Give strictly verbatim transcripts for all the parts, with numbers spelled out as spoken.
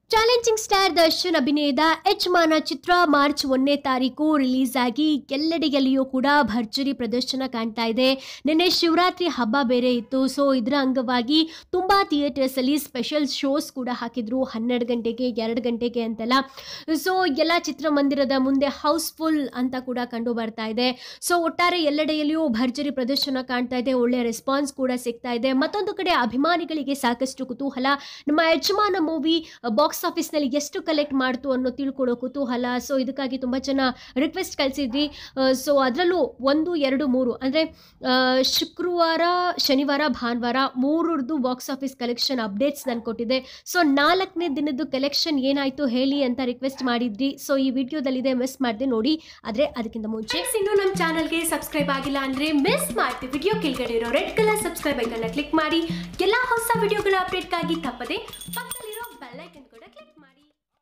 Challenging star Darshan ಅಭಿನಯದ ಯಜಮಾನ ಚಿತ್ರ March ಒಂದನೇ ತಾರೀಕು ರಿಲೀಸ್ ಆಗಿ ಎಲ್ಲೆಡೆಯಲ್ಲಿಯೂ ಕೂಡ ಭರ್ಜರಿ ಪ್ರದರ್ಶನ ಕಾಣ್ತಾ ಇದೆ. ನಿನ್ನೆ ಶಿವರಾತ್ರಿ ಹಬ್ಬ ಬೇರೆ ಇತ್ತು. ಸೊ ಇದರ ಅಂಗವಾಗಿ ತುಂಬಾ ಥಿಯೇಟರ್ಸ್ ಅಲ್ಲಿ ಸ್ಪೆಷಲ್ ಶೋಸ್ ಕೂಡ ಹಾಕಿದ್ರು. ಹನ್ನೆರಡು ಗಂಟೆಗೆ ಎರಡು ಗಂಟೆಗೆ ಅಂತೆಲ್ಲ. ಸೊ ಎಲ್ಲ ಚಿತ್ರಮಂದಿರದ ಮುಂದೆ ಹೌಸ್ಫುಲ್ ಅಂತ ಕೂಡ ಕಂಡು ಬರ್ತಾ ಇದೆ. ಸೊ ಒಟ್ಟಾರೆ ಎಲ್ಲೆಡೆಯಲ್ಲಿಯೂ ಭರ್ಜರಿ ಪ್ರದರ್ಶನ ಕಾಣ್ತಾ ಇದೆ. ಒಳ್ಳೆ ರೆಸ್ಪಾನ್ಸ್ ಕೂಡ ಸಿಗ್ತಾ ಇದೆ. ಮತ್ತೊಂದು ಕಡೆ ಅಭಿಮಾನಿಗಳಿಗೆ ಸಾಕಷ್ಟು ಕುತೂಹಲ. ನಮ್ಮ ಯಜಮಾನ ಮೂವಿ ಬಾಕ್ಸ್ ಆಫೀಸ್ ನಲ್ಲಿ ಎಷ್ಟು ಕಲೆಕ್ಟ್ ಮಾಡ್ತು ಅನ್ನೋ ತಿಳ್ಕೊಳ್ಳೋ ಕುತೂಹಲ. ಸೊ ಇದಕ್ಕಾಗಿ ತುಂಬಾ ಜನ ರಿಕ್ವೆಸ್ಟ್ ಕಳಿಸಿದ್ರಿ. ಸೊ ಅದರಲ್ಲೂ ಒಂದು ಎರಡು ಮೂರು ಅಂದ್ರೆ ಶುಕ್ರವಾರ, ಶನಿವಾರ, ಭಾನುವಾರ ಮೂರರದ್ದು ಬಾಕ್ಸ್ ಆಫೀಸ್ ಕಲೆಕ್ಷನ್ ಅಪ್ಡೇಟ್ಸ್ ನಾನು ಕೊಟ್ಟಿದ್ದೆ. ಸೊ ನಾಲ್ಕನೇ ದಿನದ್ದು ಕಲೆಕ್ಷನ್ ಏನಾಯ್ತು ಹೇಳಿ ಅಂತ ರಿಕ್ವೆಸ್ಟ್ ಮಾಡಿದ್ರಿ. ಸೊ ಈ ವಿಡಿಯೋದಲ್ಲಿದೆ, ಮಿಸ್ ಮಾಡದೆ ನೋಡಿ. ಆದ್ರೆ ಅದಕ್ಕಿಂತ ಮುಂಚೆ ಇನ್ನು ನಮ್ಮ ಚಾನಲ್ಗೆ ಸಬ್ಸ್ಕ್ರೈಬ್ ಆಗಿಲ್ಲ ಅಂದ್ರೆ ಮಿಸ್ ಮಾಡ್ತೀವಿ. ವಿಡಿಯೋ ಕೆಳಗಡೆ ಇರೋ ರೆಡ್ ಕಲರ್ ಸಬ್ಸ್ಕ್ರೈಬ್ ಐಕನ್ನ ಕ್ಲಿಕ್ ಮಾಡಿ ಎಲ್ಲಾ ಹೊಸ ವಿಡಿಯೋಗಳ ಅಪ್ಡೇಟ್ಗಾಗಿ ತಪ್ಪದೆ ಪಕ್ಕದಲ್ಲಿರೋ ಬೆಲ್ ಐಕನ್ ಕೂಡ ಕ್ಲಿಕ್ ಮಾಡಿ.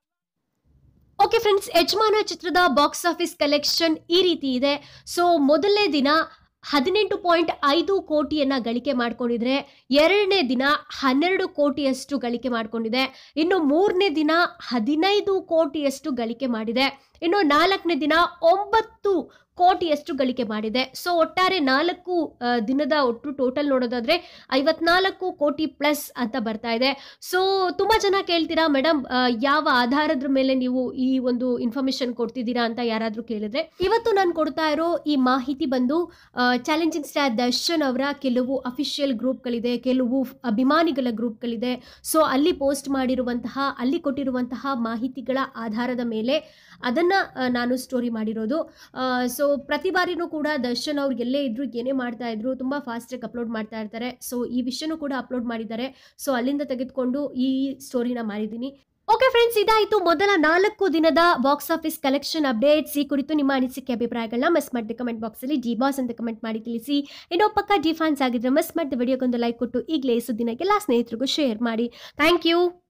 ಓಕೆ ಫ್ರೆಂಡ್ಸ್, ಯಜಮಾನ ಚಿತ್ರದ ಬಾಕ್ಸ್ ಆಫೀಸ್ ಕಲೆಕ್ಷನ್ ಈ ರೀತಿ ಇದೆ. ಸೊ ಮೊದಲನೇ ದಿನ ಹದಿನೆಂಟು ಪಾಯಿಂಟ್ ಐದು ಕೋಟಿಯನ್ನ ಗಳಿಕೆ ಮಾಡ್ಕೊಂಡಿದ್ರೆ, ಎರಡನೇ ದಿನ ಹನ್ನೆರಡು ಕೋಟಿಯಷ್ಟು ಗಳಿಕೆ ಮಾಡ್ಕೊಂಡಿದೆ. ಇನ್ನು ಮೂರನೇ ದಿನ ಹದಿನೈದು ಕೋಟಿಯಷ್ಟು ಗಳಿಕೆ ಮಾಡಿದೆ. ಇನ್ನು ನಾಲ್ಕನೇ ದಿನ ಒಂಬತ್ತು ಕೋಟಿಯಷ್ಟು ಗಳಿಕೆ ಮಾಡಿದೆ. ಸೊ ಒಟ್ಟಾರೆ ನಾಲ್ಕು ದಿನದ ಒಟ್ಟು ಟೋಟಲ್ ನೋಡೋದಾದ್ರೆ ಐವತ್ನಾಲ್ಕು ಕೋಟಿ ಪ್ಲಸ್ ಅಂತ ಬರ್ತಾ ಇದೆ. ಸೊ ತುಂಬಾ ಜನ ಕೇಳ್ತೀರಾ, ಮೇಡಮ್ ಯಾವ ಆಧಾರದ ಮೇಲೆ ನೀವು ಈ ಒಂದು ಇನ್ಫಾರ್ಮೇಶನ್ ಕೊಡ್ತಿದ್ದೀರಾ ಅಂತ ಯಾರಾದ್ರೂ ಕೇಳಿದ್ರೆ, ಇವತ್ತು ನಾನು ಕೊಡ್ತಾ ಇರೋ ಈ ಮಾಹಿತಿ ಬಂದು ಚಾಲೆಂಜಿಂಗ್ ಸ್ಟಾರ್ ದರ್ಶನ್ ಅವರ ಕೆಲವು ಅಫಿಷಿಯಲ್ ಗ್ರೂಪ್ಗಳಿದೆ, ಕೆಲವು ಅಭಿಮಾನಿಗಳ ಗ್ರೂಪ್ಗಳಿದೆ. ಸೊ ಅಲ್ಲಿ ಪೋಸ್ಟ್ ಮಾಡಿರುವಂತಹ, ಅಲ್ಲಿ ಕೊಟ್ಟಿರುವಂತಹ ಮಾಹಿತಿಗಳ ಆಧಾರದ ಮೇಲೆ ಅದನ್ನ ನಾನು ಸ್ಟೋರಿ ಮಾಡಿರೋದು. ಸೊ ಪ್ರತಿ ಬಾರಿನೂ ಕೂಡ ದರ್ಶನ್ ಅವ್ರು ಎಲ್ಲೇ ಇದ್ರು, ಏನೇ ಮಾಡ್ತಾ ಇದ್ರು, ತುಂಬಾ ಫಾಸ್ಟ್ ಆಗಿ ಅಪ್ಲೋಡ್ ಮಾಡ್ತಾ ಇರ್ತಾರೆ. ಸೊ ಈ ವಿಷಯನೂ ಕೂಡ ಅಪ್ಲೋಡ್ ಮಾಡಿದ್ದಾರೆ. ಸೊ ಅಲ್ಲಿಂದ ತೆಗೆದುಕೊಂಡು ಈ ಸ್ಟೋರಿನ ಮಾಡಿದ್ದೀನಿ. ಓಕೆ ಫ್ರೆಂಡ್ಸ್, ಇದಾಯಿತು ಮೊದಲ ನಾಲ್ಕು ದಿನದ ಬಾಕ್ಸ್ ಆಫೀಸ್ ಕಲೆಕ್ಷನ್ ಅಪ್ಡೇಟ್ಸ್. ಈ ಕುರಿತು ನಿಮ್ಮ ಅನಿಸಿಕೆ ಅಭಿಪ್ರಾಯಗಳನ್ನ ಮಿಸ್ ಮಾಡಿದ ಕಮೆಂಟ್ ಬಾಕ್ಸ್ ಅಲ್ಲಿ ಡಿ ಬಾಸ್ ಅಂತ ಕಮೆಂಟ್ ಮಾಡಿ ತಿಳಿಸಿ. ಇನ್ನೂ ಪಕ್ಕ ಡಿ ಫ್ಯಾನ್ಸ್ ಆಗಿದ್ರೆ ಮಿಸ್ ಮಾಡಿದ ವಿಡಿಯೋಗೊಂದು ಲೈಕ್ ಕೊಟ್ಟು ಈಗಲೇ ಈ ಸುದ್ದಿನ ಎಲ್ಲ ಸ್ನೇಹಿತರಿಗೂ ಶೇರ್ ಮಾಡಿ. Thank you.